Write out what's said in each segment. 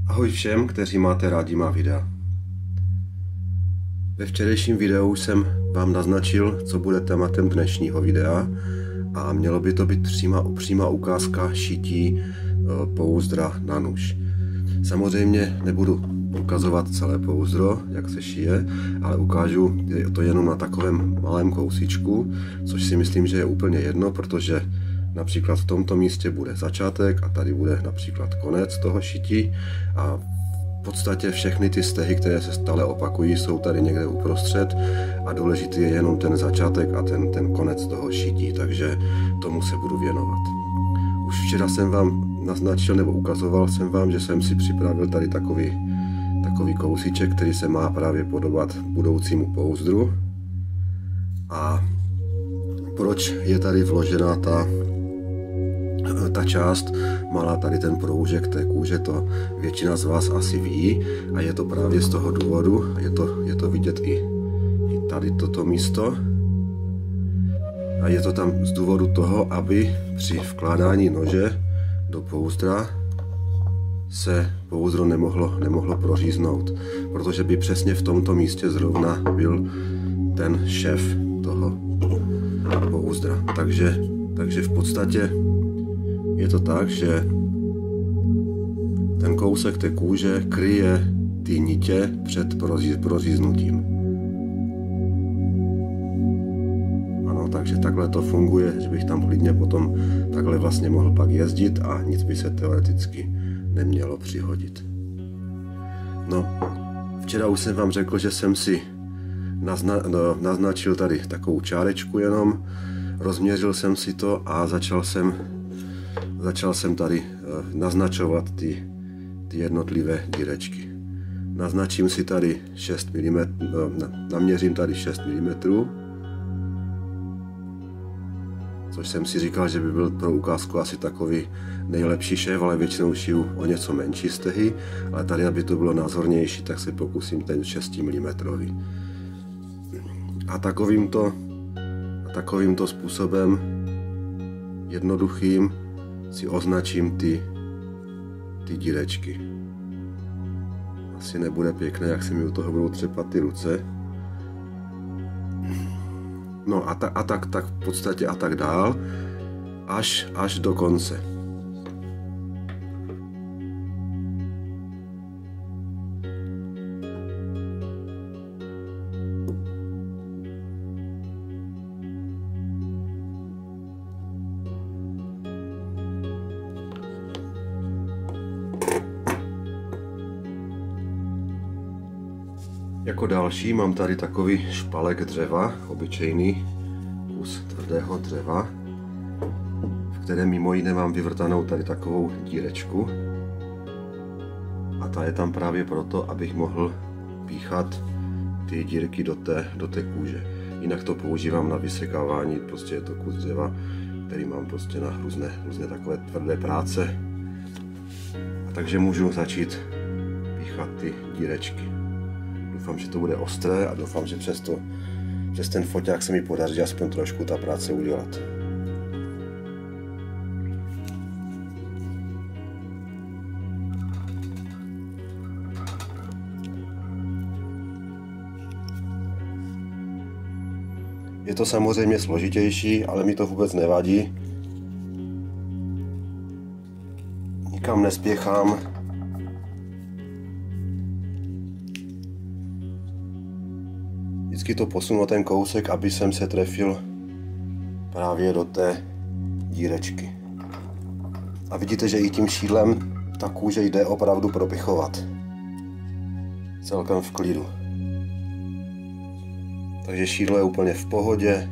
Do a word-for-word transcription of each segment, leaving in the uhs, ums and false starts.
Ahoj všem, kteří máte rádi má videa. Ve včerejším videu jsem vám naznačil, co bude tématem dnešního videa a mělo by to být přímá, přímá ukázka šití pouzdra na nůž. Samozřejmě nebudu ukazovat celé pouzdro, jak se šije, ale ukážu to jenom na takovém malém kousíčku, což si myslím, že je úplně jedno, protože například v tomto místě bude začátek a tady bude například konec toho šití a v podstatě všechny ty stehy, které se stále opakují, jsou tady někde uprostřed a důležitý je jenom ten začátek a ten, ten konec toho šití, takže tomu se budu věnovat. Už včera jsem vám naznačil nebo ukazoval jsem vám, že jsem si připravil tady takový, takový kousíček, který se má právě podobat budoucímu pouzdru. A proč je tady vložená ta ta část malá, tady ten proužek té kůže, to většina z vás asi ví a je to právě z toho důvodu, je to, je to vidět i, i tady toto místo a je to tam z důvodu toho, aby při vkládání nože do pouzdra se pouzdro nemohlo, nemohlo proříznout, protože by přesně v tomto místě zrovna byl ten šéf toho pouzdra. Takže, takže v podstatě je to tak, že ten kousek té kůže kryje ty nitě před proříznutím. Ano, takže takhle to funguje, že bych tam klidně potom takhle vlastně mohl pak jezdit a nic by se teoreticky nemělo přihodit. No, včera už jsem vám řekl, že jsem si nazna no, naznačil tady takovou čárečku jenom, rozměřil jsem si to a začal jsem Začal jsem tady naznačovat ty, ty jednotlivé dírečky. Naznačím si tady šest milimetrů, naměřím tady šest milimetrů, což jsem si říkal, že by byl pro ukázku asi takový nejlepší šéf, ale většinou šiju o něco menší stehy, ale tady, aby to bylo názornější, tak se pokusím ten šest milimetrů. A takovýmto, takovýmto způsobem jednoduchým si označím ty, ty dírečky. Asi nebude pěkné, jak se mi u toho budou třepat ty ruce. No a, ta, a tak, tak v podstatě a tak dál, až, až do konce. Jako další mám tady takový špalek dřeva, obyčejný kus tvrdého dřeva, v kterém mimo jiné mám vyvrtanou tady takovou dírečku. A ta je tam právě proto, abych mohl píchat ty dírky do té, do té kůže. Jinak to používám na vysekávání, prostě je to kus dřeva, který mám prostě na různé, různé takové tvrdé práce. A takže můžu začít píchat ty dírečky. Doufám, že to bude ostré a doufám, že přes, to, přes ten foťák se mi podaří aspoň trošku ta práce udělat. Je to samozřejmě složitější, ale mi to vůbec nevadí. Nikam nespěchám. Vždycky to posunu ten kousek, aby jsem se trefil právě do té dírečky. A vidíte, že i tím šídlem ta kůže jde opravdu propichovat. Celkem v klidu. Takže šídlo je úplně v pohodě.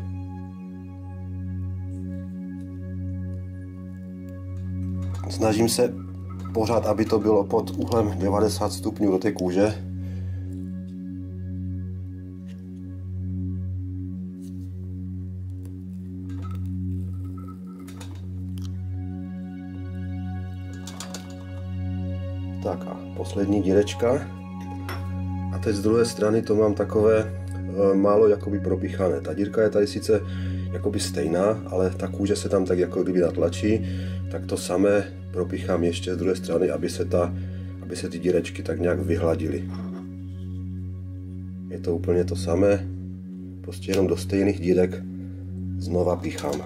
Snažím se pořád, aby to bylo pod úhlem devadesát stupňů do té kůže. Tak a poslední dírečka. A teď z druhé strany to mám takové e, málo jakoby propíchané. Ta dírka je tady sice jakoby stejná, ale ta kůže se tam tak jako kdyby natlačí, tak to samé propíchám ještě z druhé strany, aby se ta, aby aby se ty dírečky tak nějak vyhladily. Je to úplně to samé, prostě jenom do stejných dírek znova píchám.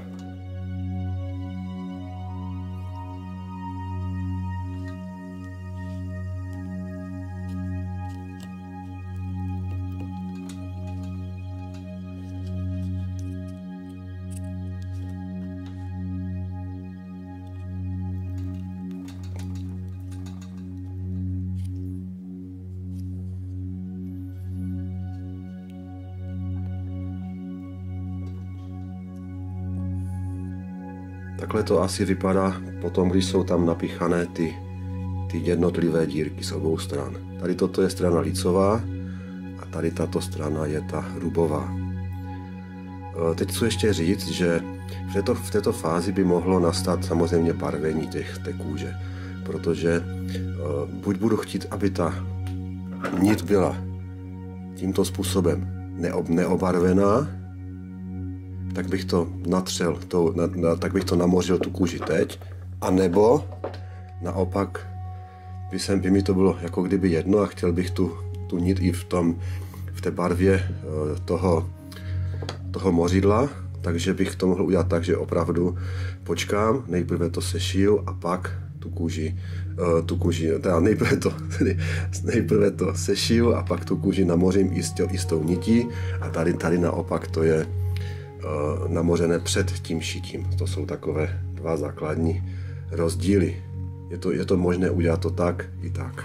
Takhle to asi vypadá potom, když jsou tam napíchané ty, ty jednotlivé dírky z obou stran. Tady toto je strana lícová a tady tato strana je ta hrubová. Teď chci ještě říct, že v této, v této fázi by mohlo nastat samozřejmě barvení těch, té kůže, protože buď budu chtít, aby ta nit byla tímto způsobem neob, neobarvená, tak bych to natřel, to, na, na, tak bych to namořil tu kůži teď, anebo naopak by, sem, by mi to bylo jako kdyby jedno a chtěl bych tu, tu nit i v, tom, v té barvě toho, toho mořidla, takže bych to mohl udělat tak, že opravdu počkám, nejprve to sešiju a pak tu kůži, tu kůži, teda nejprve to, tedy nejprve to sešiju a pak tu kůži namořím i s, tě, i s tou nití a tady, tady naopak to je namořené před tím šitím. To jsou takové dva základní rozdíly. Je to, je to možné udělat to tak i tak.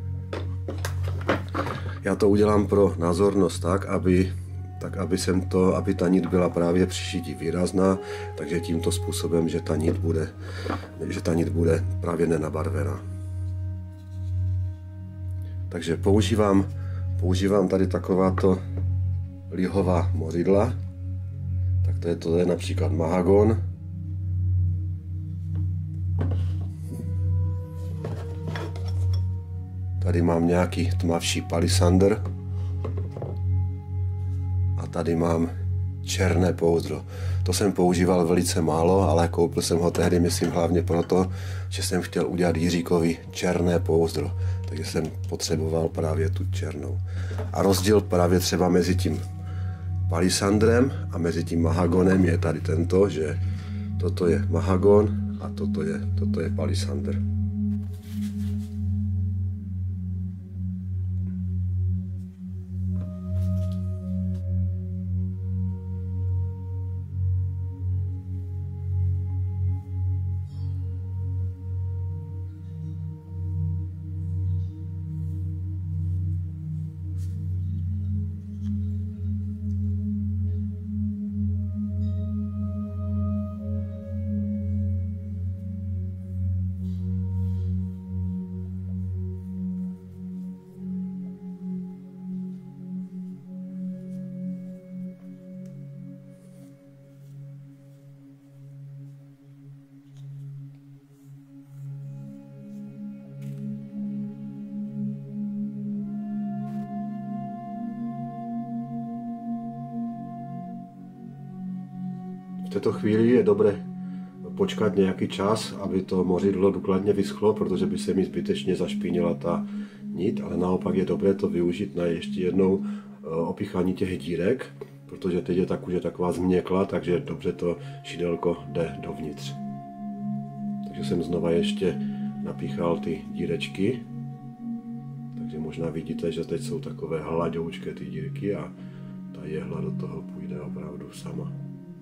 Já to udělám pro názornost tak, aby, tak, aby, jsem to, aby ta nit byla právě při šití výrazná, takže tímto způsobem, že ta nit bude, že ta nit bude právě nenabarvená. Takže používám, používám tady takováto lihová mořidla. Tak to je, to je například mahagon. Tady mám nějaký tmavší palisander. A tady mám černé pouzdro. To jsem používal velice málo, ale koupil jsem ho tehdy, myslím, hlavně proto, že jsem chtěl udělat Jiříkovi černé pouzdro. Takže jsem potřeboval právě tu černou. A rozdíl právě třeba mezi tím palisandrem a mezi tím mahagonem je tady tento, že toto je mahagon a toto je, toto je palisander. V této chvíli je dobré počkat nějaký čas, aby to mořidlo důkladně vyschlo, protože by se mi zbytečně zašpinila ta nit, ale naopak je dobré to využít na ještě jednou opíchání těch dírek, protože teď je ta kůže taková změkla, takže dobře to šidelko jde dovnitř. Takže jsem znova ještě napíchal ty dírečky, takže možná vidíte, že teď jsou takové hladoučké ty dírky a ta jehla do toho půjde opravdu sama.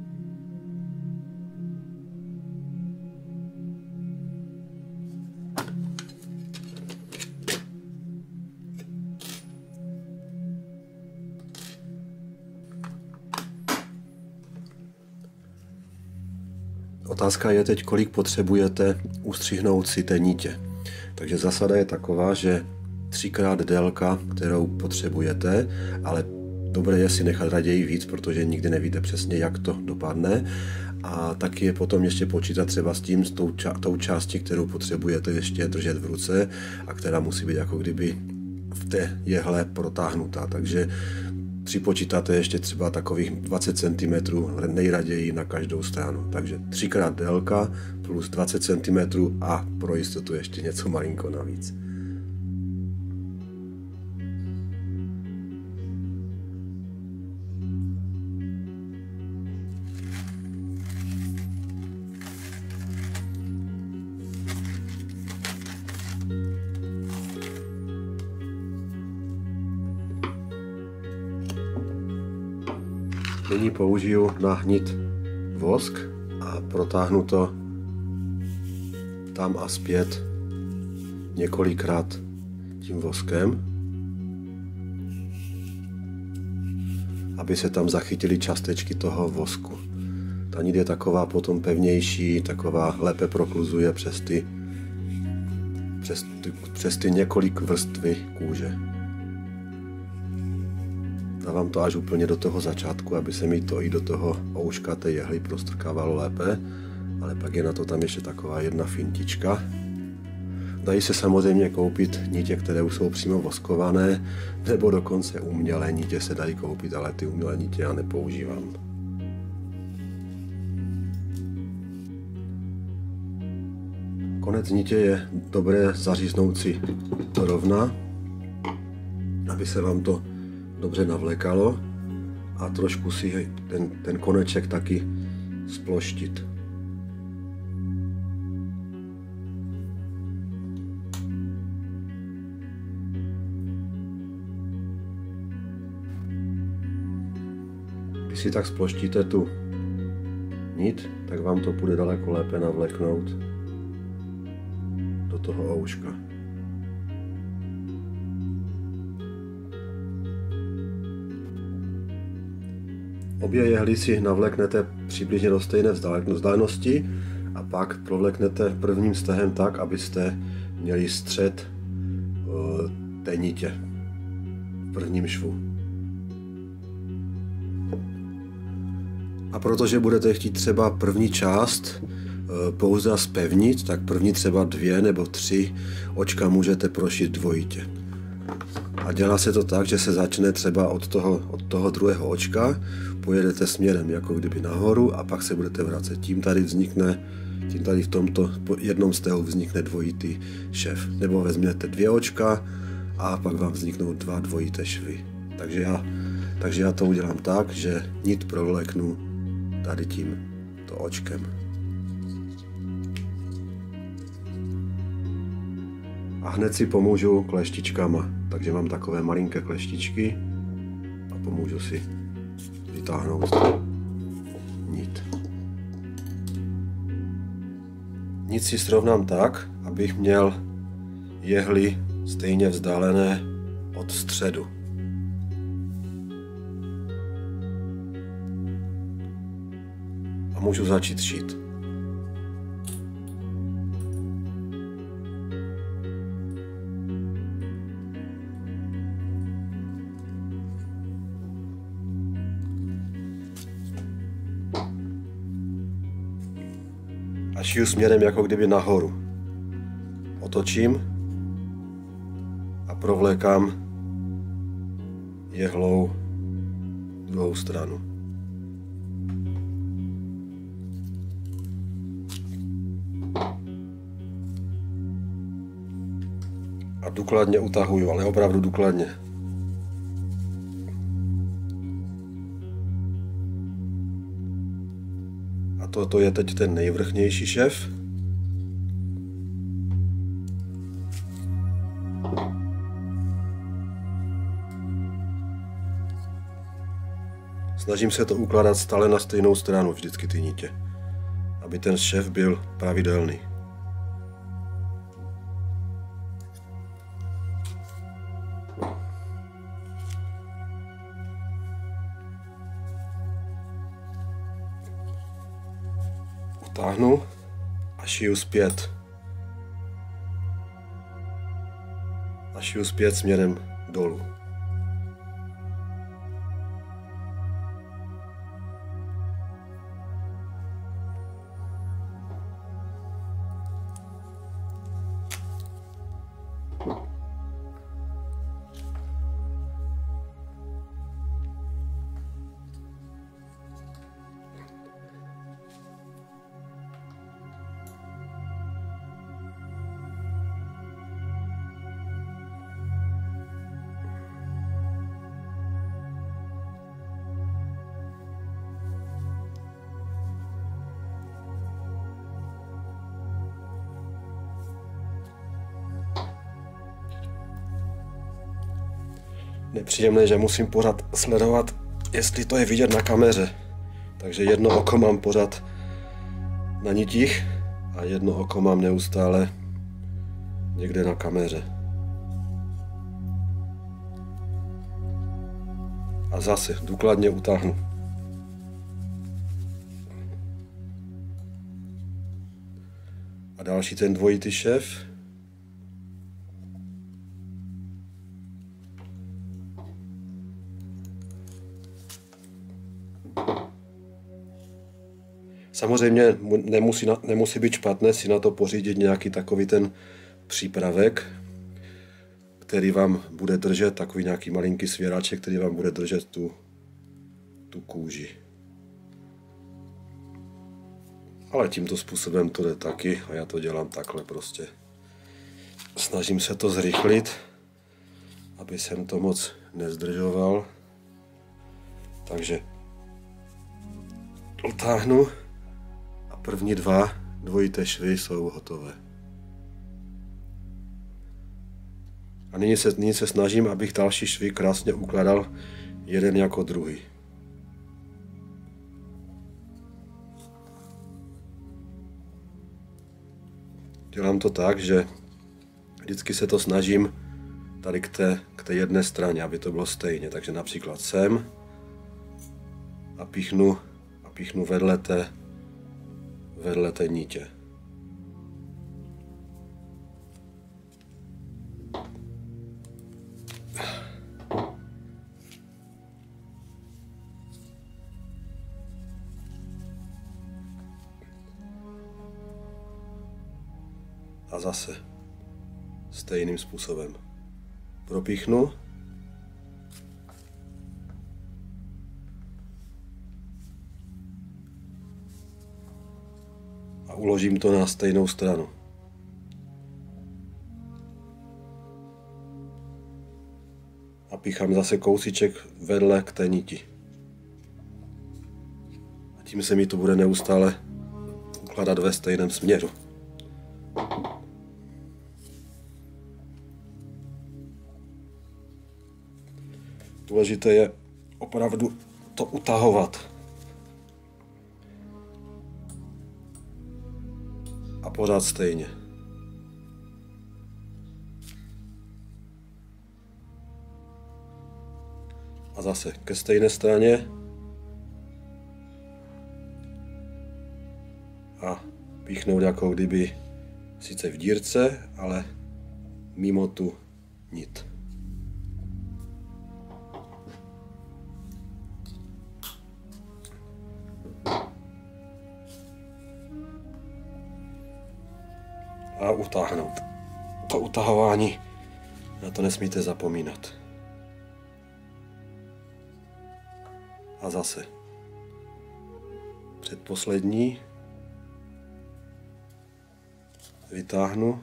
Otázka je teď, kolik potřebujete ustřihnout si té nitě. Takže zásada je taková, že třikrát délka, kterou potřebujete, ale dobré je si nechat raději víc, protože nikdy nevíte přesně, jak to dopadne. A taky je potom ještě počítat třeba s tím, s tou, ča- tou částí, kterou potřebujete ještě držet v ruce a která musí být jako kdyby v té jehle protáhnutá. Takže připočítáte ještě třeba takových dvacet centimetrů nejraději na každou stranu. Takže třikrát délka plus dvacet centimetrů a pro jistotu ještě něco malinko navíc. Nyní použiju na hnit vosk a protáhnu to tam a zpět několikrát tím voskem, aby se tam zachytily částečky toho vosku. Ta nit je taková potom pevnější, taková lépe prokluzuje přes ty, přes ty, přes ty několik vrstvy kůže. Dávám to až úplně do toho začátku, aby se mi to i do toho ouška té jehly prostrkávalo lépe, ale pak je na to tam ještě taková jedna fintička. Dají se samozřejmě koupit nitě, které už jsou přímo voskované, nebo dokonce umělé nitě se dají koupit, ale ty umělé nitě já nepoužívám. Konec nitě je dobré zaříznout si rovna, aby se vám to dobře navlékalo a trošku si ten, ten koneček taky sploštit. Když si tak sploštíte tu nit, tak vám to půjde daleko lépe navléknout do toho ouška. Obě jehly si navléknete přibližně do stejné vzdálenosti a pak provléknete prvním stehem tak, abyste měli střed té nitě v prvním švu. A protože budete chtít třeba první část pouze zpevnit, tak první třeba dvě nebo tři očka můžete prošít dvojitě. A dělá se to tak, že se začne třeba od toho, od toho druhého očka, pojedete směrem jako kdyby nahoru a pak se budete vracet. Tím tady vznikne, tím tady v tomto jednom stehu vznikne dvojitý šev. Nebo vezměte dvě očka a pak vám vzniknou dva dvojité švy. Takže já, takže já to udělám tak, že nit provléknu tady tímto očkem. A hned si pomůžu kleštičkama. Takže mám takové malinké kleštičky a pomůžu si vytáhnout nit. Nit si srovnám tak, abych měl jehly stejně vzdálené od středu. A můžu začít šít. A šiju směrem jako kdyby nahoru. Otočím a provlékám jehlou druhou stranu. A důkladně utahuju, ale opravdu důkladně. A toto je teď ten nejvrchnější šev. Snažím se to ukládat stále na stejnou stranu, vždycky ty nitě, aby ten šev byl pravidelný. Utáhnu a šiju zpět. A šiju zpět směrem dolů. Nepříjemné, že musím pořád sledovat jestli to je vidět na kameře. Takže jedno oko mám pořád na nitích a jedno oko mám neustále někde na kameře. A zase důkladně utáhnu. A další ten dvojitý šéf. Samozřejmě nemusí, nemusí být špatné si na to pořídit nějaký takový ten přípravek, který vám bude držet, takový nějaký malinký svěraček, který vám bude držet tu, tu kůži. Ale tímto způsobem to jde taky a já to dělám takhle prostě. Snažím se to zrychlit, aby jsem to moc nezdržoval. Takže utáhnu a první dva dvojité švy jsou hotové. A nyní se, nyní se snažím, abych další švy krásně ukládal jeden jako druhý. Dělám to tak, že vždycky se to snažím tady k té, k té jedné straně, aby to bylo stejně. Takže například sem a píchnu, a píchnu vedle té, vedle té nitě. A zase stejným způsobem propíchnu a uložím to na stejnou stranu. A píchám zase kousíček vedle k té niti. A tím se mi to bude neustále ukládat ve stejném směru. Důležité je opravdu to utahovat. A pořád stejně. A zase ke stejné straně. A píchnout jako kdyby sice v dírce, ale mimo tu nit. A utáhnout. To utahování, na to nesmíte zapomínat. A zase předposlední vytáhnu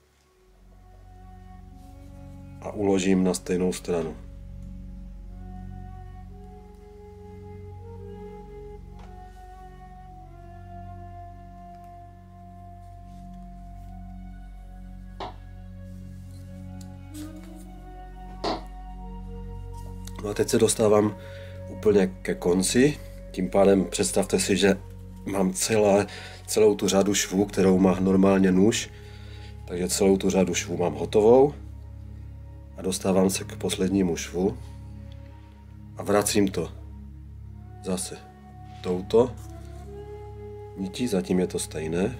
a uložím na stejnou stranu. No a teď se dostávám úplně ke konci. Tím pádem představte si, že mám celé, celou tu řadu švů, kterou má normálně nůž. Takže celou tu řadu švů mám hotovou. A dostávám se k poslednímu švu. A vracím to zase touto nití, zatím je to stejné.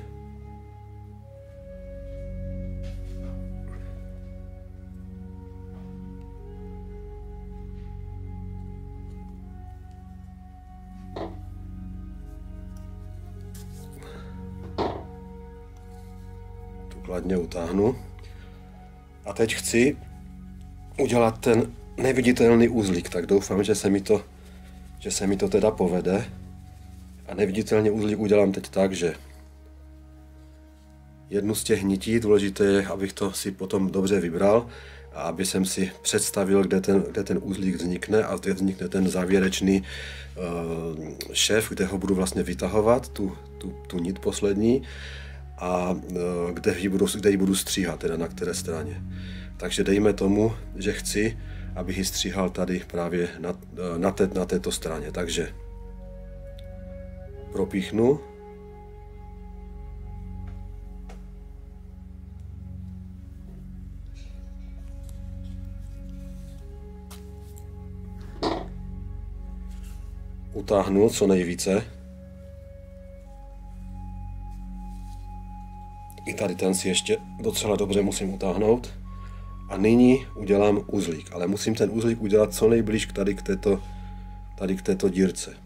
Kladně utáhnu. A teď chci udělat ten neviditelný uzlík, tak doufám, že se mi to, že se mi to teda povede. A neviditelný uzlík udělám teď tak, že jednu z těch nití, důležité je, abych to si potom dobře vybral a aby jsem si představil, kde ten, kde ten uzlík vznikne a kde vznikne ten závěrečný uh, šéf, kde ho budu vlastně vytahovat, tu, tu, tu nit poslední. A kde ji, budu, kde ji budu stříhat, teda na které straně. Takže dejme tomu, že chci, abych ji stříhal tady právě na, na, té, na této straně. Takže propíchnu. Utáhnu co nejvíce. I tady ten si ještě docela dobře musím utáhnout. A nyní udělám uzlík, ale musím ten uzlík udělat co nejblíž k tady k této, tady k této dírce.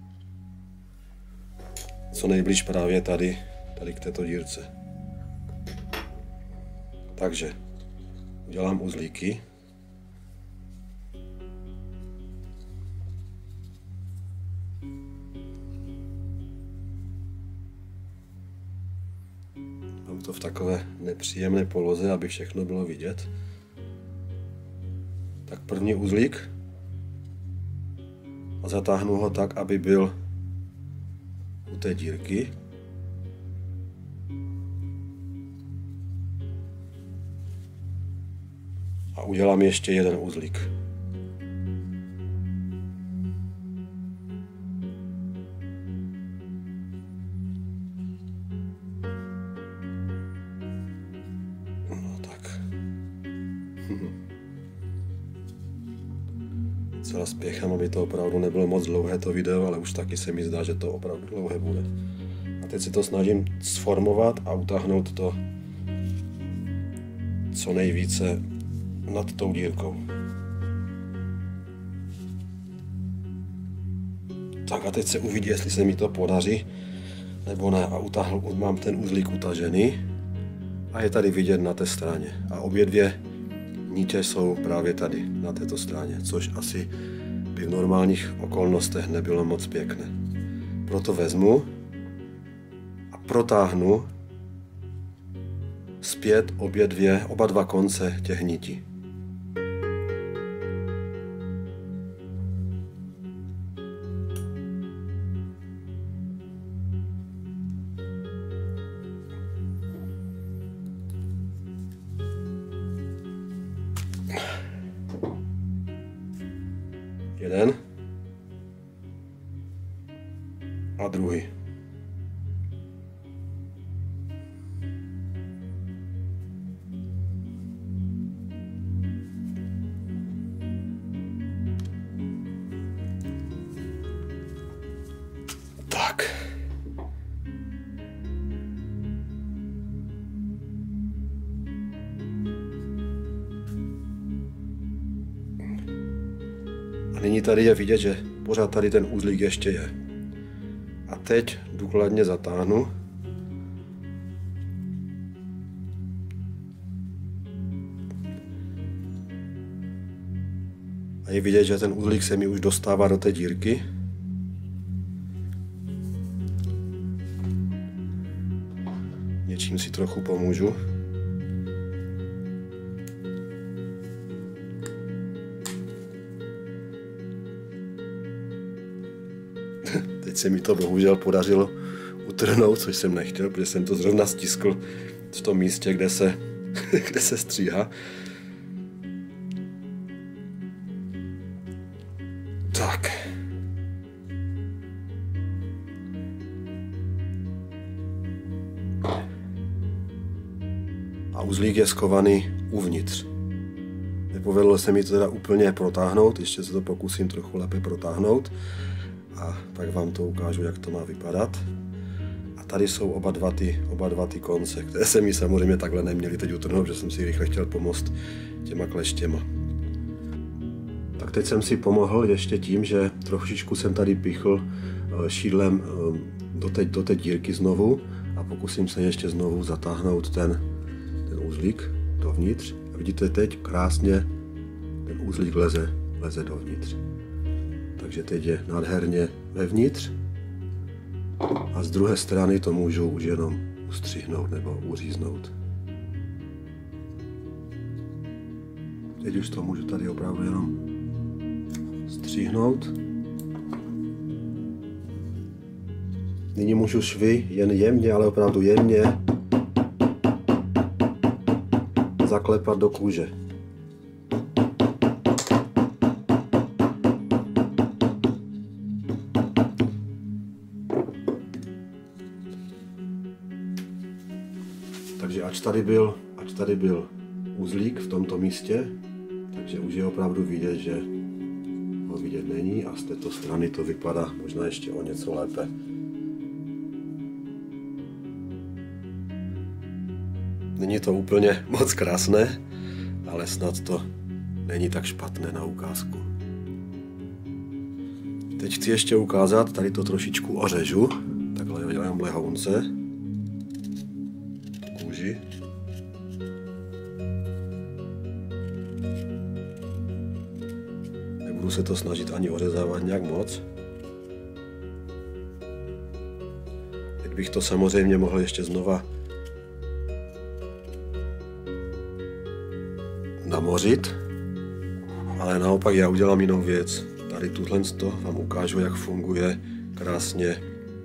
Co nejblíž právě tady, tady k této dírce. Takže udělám uzlíky. Mám to v takové nepříjemné poloze, aby všechno bylo vidět. Tak první uzlík a zatáhnu ho tak, aby byl u té dírky. A udělám ještě jeden uzlík. No tak. Celá spěchám, aby to opravdu nebylo moc dlouhé to video, ale už taky se mi zdá, že to opravdu dlouhé bude. A teď se to snažím sformovat a utáhnout to co nejvíce nad tou dírkou. Tak a teď se uvidí, jestli se mi to podaří, nebo ne. A utáhl, mám ten uzlík utažený a je tady vidět na té straně. A obě dvě nitě jsou právě tady, na této straně, což asi by v normálních okolnostech nebylo moc pěkné. Proto vezmu a protáhnu zpět obě dvě, oba dva konce těch nití. Jeden a druhý. Tak. A nyní tady je vidět, že pořád tady ten uzlík ještě je. A teď důkladně zatáhnu. A je vidět, že ten uzlík se mi už dostává do té dírky. Něčím si trochu pomůžu. Teď se mi to bohužel podařilo utrhnout, což jsem nechtěl, protože jsem to zrovna stiskl v tom místě, kde se, kde se stříhá. Tak. A uzlík je skovaný uvnitř. Nepovedlo se mi to teda úplně protáhnout, ještě se to pokusím trochu lépe protáhnout. A pak vám to ukážu, jak to má vypadat. A tady jsou oba dva ty, oba dva ty konce, které se mi samozřejmě takhle neměly teď utrhnout, že jsem si rychle chtěl pomoct těma kleštěma. Tak teď jsem si pomohl ještě tím, že trošičku jsem tady pichl šídlem do té, do té dírky znovu a pokusím se ještě znovu zatáhnout ten, ten uzlík dovnitř. A vidíte teď krásně ten uzlík leze, leze dovnitř. Takže teď je nádherně vevnitř a z druhé strany to můžu už jenom ustřihnout nebo uříznout. Teď už to můžu tady opravdu jenom stříhnout. Nyní můžu švy jen jemně, ale opravdu jemně zaklepat do kůže. Takže ač tady byl, ač tady byl uzlík v tomto místě, takže už je opravdu vidět, že ho vidět není a z této strany to vypadá možná ještě o něco lépe. Není to úplně moc krásné, ale snad to není tak špatné na ukázku. Teď chci ještě ukázat, tady to trošičku ořežu, takhle dělám lehounce, tu kůži. Nebudu se to snažit ani ořezávat nějak moc. Teď bych to samozřejmě mohl ještě znova namořit, ale naopak já udělám jinou věc. Tady tuhle to vám ukážu, jak funguje krásně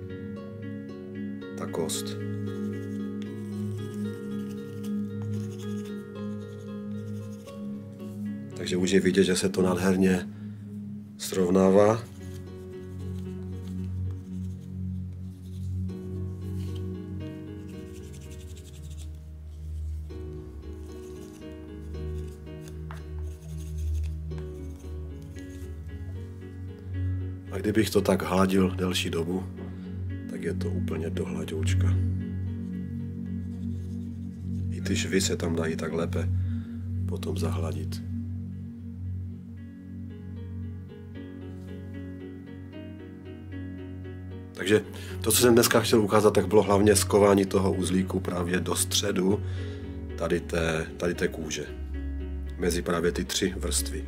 ta kost. Takže už je vidět, že se to nádherně srovnává. A kdybych to tak hladil delší dobu, tak je to úplně do hladoučka. I ty švy se tam dají tak lépe potom zahladit. Takže to, co jsem dneska chtěl ukázat, tak bylo hlavně skování toho uzlíku právě do středu tady té, tady té kůže. Mezi právě ty tři vrstvy.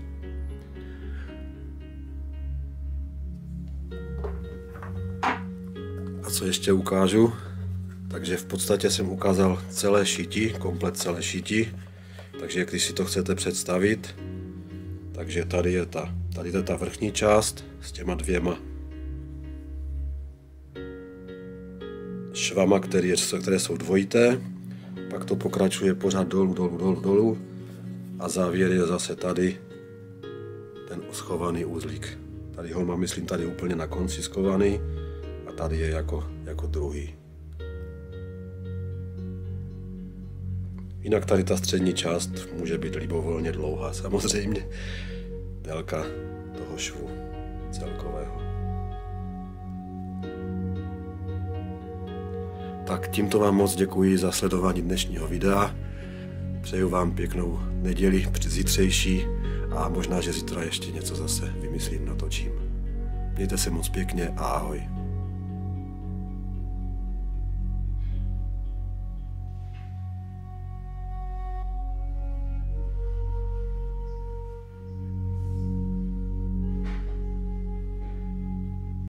A co ještě ukážu? Takže v podstatě jsem ukázal celé šití, komplet celé šití. Takže když si to chcete představit, takže tady je ta, tady je ta vrchní část s těma dvěma švama, které, které jsou dvojité. Pak to pokračuje pořád dolů, dolů, dolů, dolů. A závěr je zase tady ten schovaný uzlík. Tady ho mám, myslím, tady úplně na konci schovaný. A tady je jako, jako druhý. Jinak tady ta střední část může být libovolně dlouhá, samozřejmě. Délka toho švu celkového. Tak tímto vám moc děkuji za sledování dnešního videa. Přeju vám pěknou neděli zítřejší a možná, že zítra ještě něco zase vymyslím, natočím. Mějte se moc pěkně a ahoj.